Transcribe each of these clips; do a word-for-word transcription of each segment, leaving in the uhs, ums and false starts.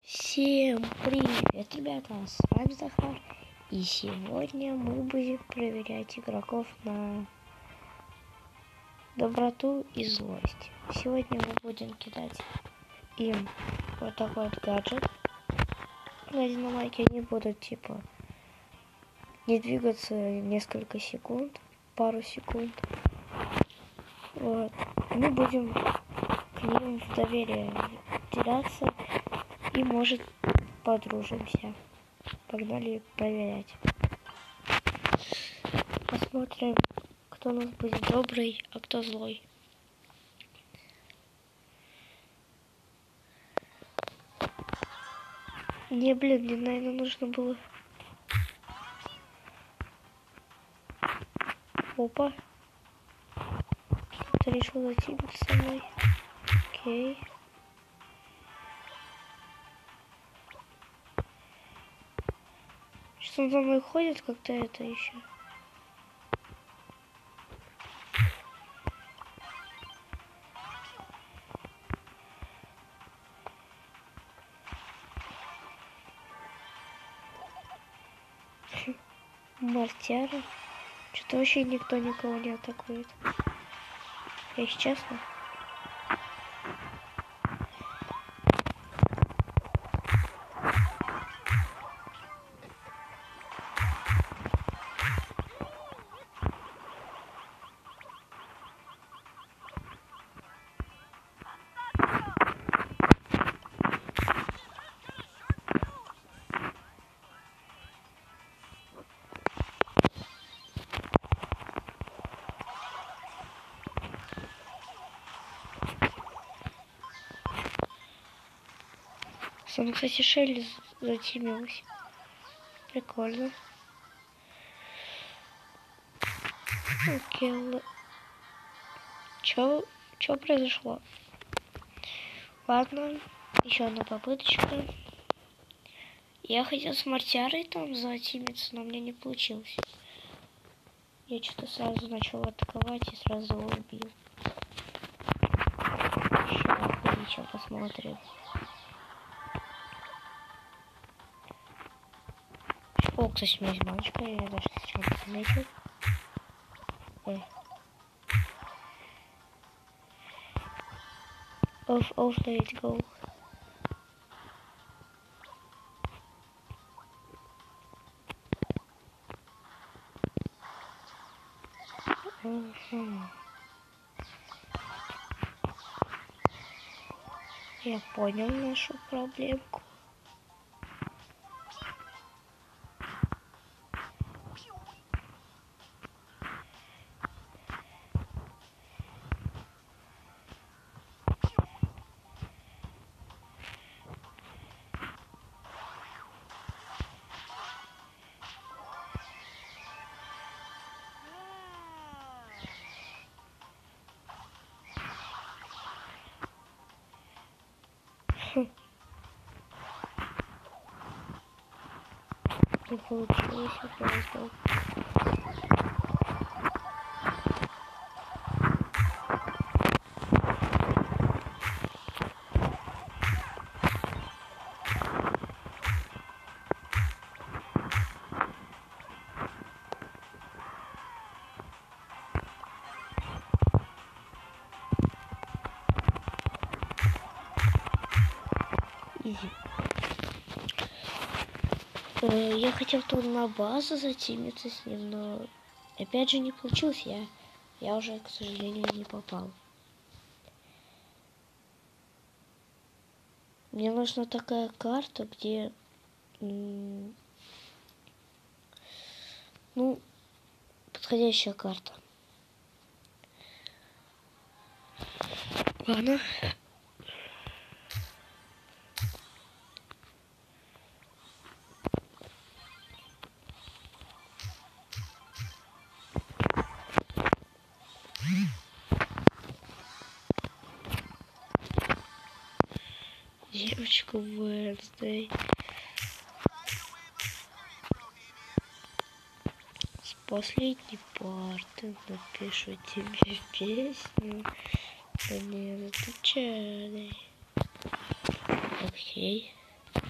Всем привет, ребята, с вами Захар, и сегодня мы будем проверять игроков на доброту и злость. Сегодня мы будем кидать им вот такой вот гаджет на динамайке. Они будут типа не двигаться несколько секунд, пару секунд. Вот. Мы будем к ним в доверие теряться и может подружимся. Погнали проверять. Посмотрим, кто у нас будет добрый, а кто злой. Не, блин, мне, наверное, нужно было... Опа. Кто-то решил затянуться со мной. Окей. Что он за мной ходит как-то это еще? Мартяра. Что-то вообще никто никого не атакует. Если честно. Сам, кстати, Шелли затемилась. Прикольно. Окей. Чё, чё произошло? Ладно, еще одна попыточка. Я хотел с Мартярой там затимиться, но у меня не получилось. Я что-то сразу начал атаковать и сразу его убил. Еще ничего, посмотрим. О, кстати, у меня есть баночка, я даже сначала не заметил. Ой. Off, off, let's go. Угу. Я понял нашу проблемку. Не получилось, я просто... Изи. Я хотел тут на базу затимиться с ним, но опять же не получилось. Я, я уже, к сожалению, не попал. Мне нужна такая карта, где, ну, подходящая карта. Ладно. Девочка Wednesday. С последней парты напишу тебе песню. Да не отвечай. Окей.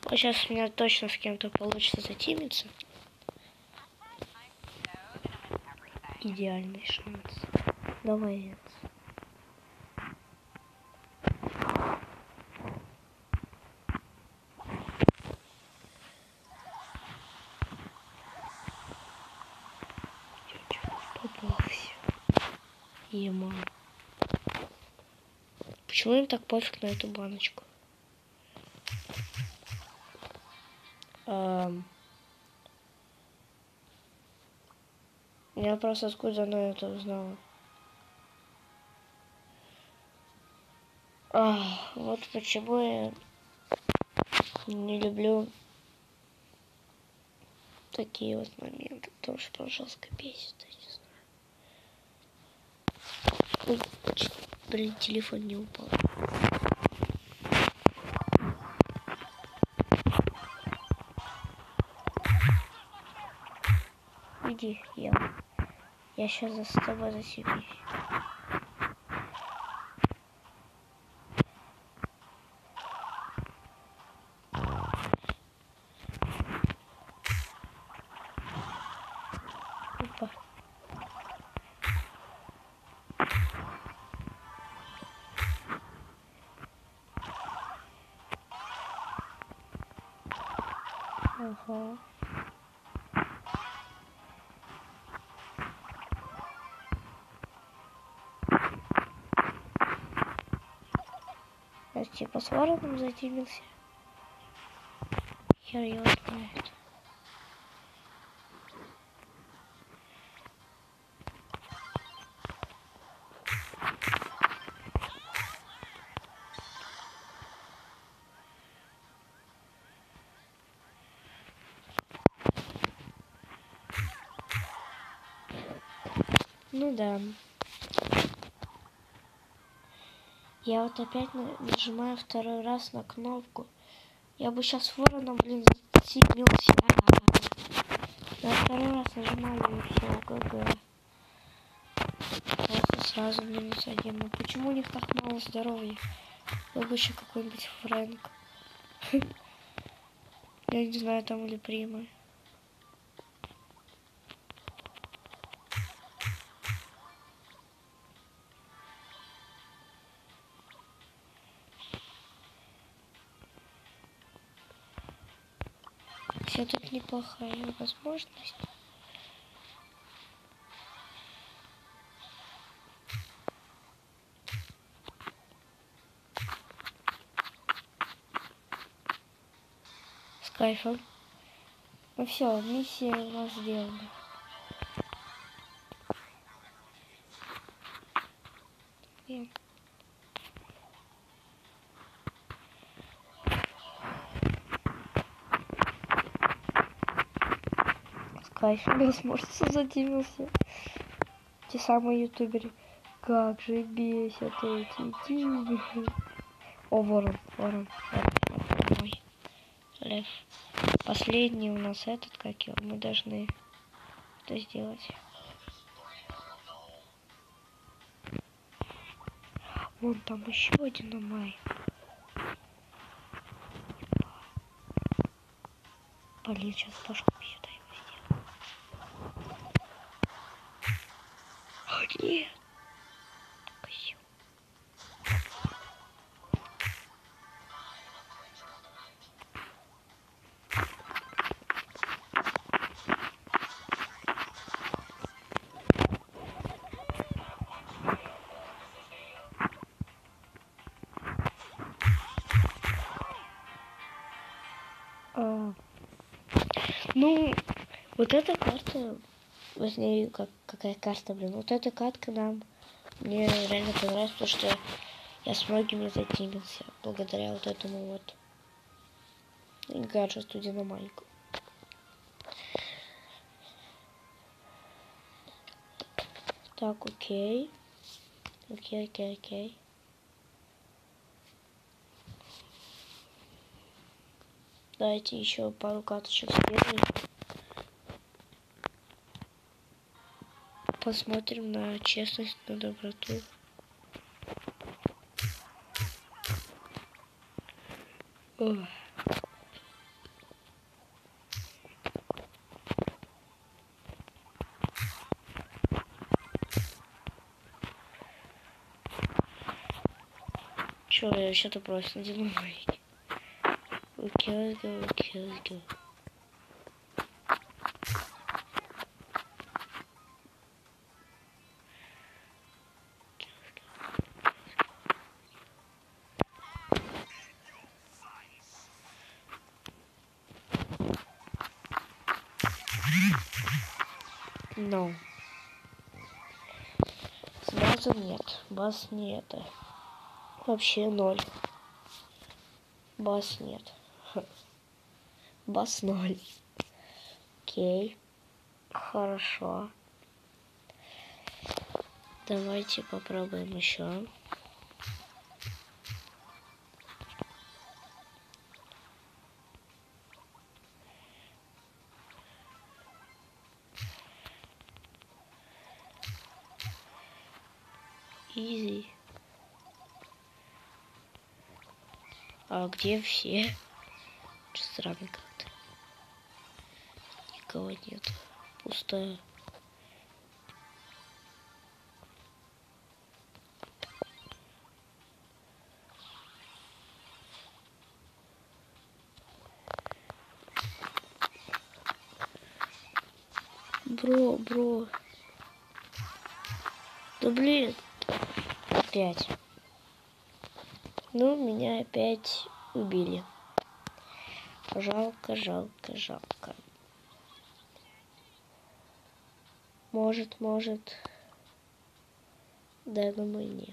Вот сейчас у меня точно с кем-то получится затимиться. Идеальный шанс. Давай. Попался. Ема. Почему им так пофиг на эту баночку? Um, я просто откуда она это узнала. Ах, вот почему я не люблю такие вот моменты. Потому что прям жестко бесит, я не знаю. Ой, блин, телефон не упал. Иди, я. Я сейчас за тобой засекусь. Опа. Ага. Я типа с вороном затемился. Хер его знает. Ну да. Я вот опять нажимаю второй раз на кнопку. Я бы сейчас вороном, блин, затемился. Я второй раз нажимаю и все, ГГ. Просто сразу минус один. Ну почему у них так мало здоровья? Был бы еще какой-нибудь Фрэнк. Я не знаю, там или Прима. Все тут неплохая возможность. С кайфом. Ну все, миссия у нас сделана. Блин. С кайфом, возможно, затемился. Те самые ютуберы. Как же бесят эти тигры. О, ворон, ворон, ворон, ворон. Ой. Лев. Последний у нас этот, как его, мы должны это сделать. Вон там еще один Амай. Блин, сейчас башку сюда его сделаю. О, нет. Козел. А, ну, вот эта карта, возьми, как, какая карта, блин, вот эта катка нам, мне реально понравилась, потому что я с многими затимился, благодаря вот этому вот гаджету Динамайку. Так, окей. Окей, окей, окей. Давайте еще пару карточек сделаем. Посмотрим на честность, на доброту. Ох. Чё, я вообще-то просто на динамайке. Окей, окей, окей, окей. No. Сразу нет. Бас не это. Вообще ноль. Бас нет. Бас ноль. Окей. Хорошо. Давайте попробуем еще. Изи. А где все? Что странно как-то. Никого нет. Пусто. Бро, бро. Да блин. Опять. Ну, меня опять убили. Жалко, жалко, жалко. Может, может. Да, думаю, не.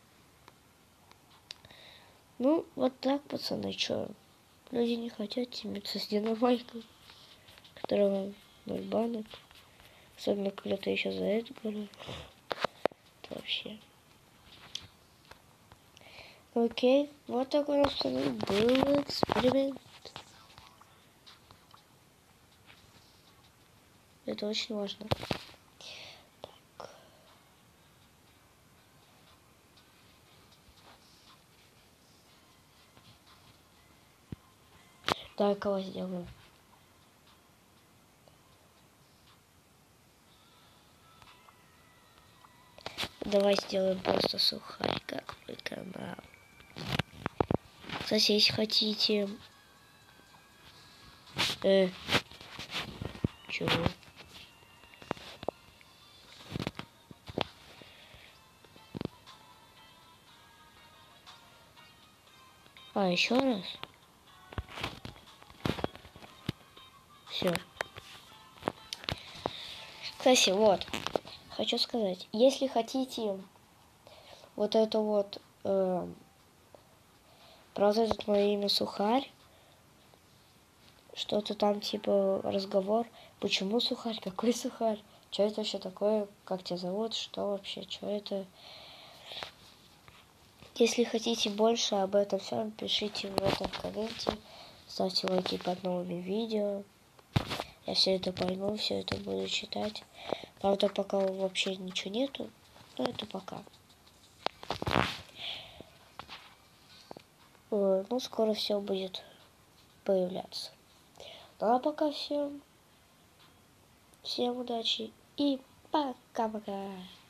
Ну, вот так, пацаны, чё? Люди не хотят тимиться с динамайкой, которого ноль банок. Особенно, когда ты еще за это говорю. Это вообще. Окей, вот такой у нас был эксперимент. Это очень важно. Так. Давай кого сделаем. Давай сделаем просто сухарь, как мой канал. Кстати, если хотите... Э, чего? А, еще раз? Все. Кстати, вот. Хочу сказать, если хотите вот это вот... Э, про вот этот мое имя Сухарь, что-то там типа разговор, почему Сухарь, какой Сухарь, что это вообще такое, как тебя зовут, что вообще, что это. Если хотите больше об этом всем, пишите в этом комменте, ставьте лайки под новыми видео. Я все это пойму, все это буду читать. Правда, пока вообще ничего нету, но это пока. Ну, скоро все будет появляться. Ну, а пока всем, всем удачи и пока-пока.